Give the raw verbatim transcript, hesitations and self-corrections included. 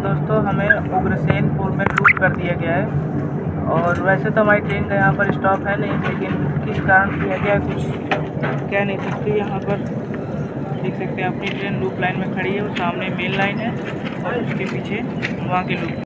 दोस्तों हमें उग्रसेनपुर में लूट कर दिया गया है। और वैसे तो हमारी ट्रेन का यहाँ पर स्टॉप है नहीं, लेकिन किस कारण किया गया कुछ कह नहीं सकते। यहाँ पर देख सकते हैं अपनी ट्रेन लूप लाइन में खड़ी है और सामने मेन लाइन है और उसके पीछे वहाँ की लूप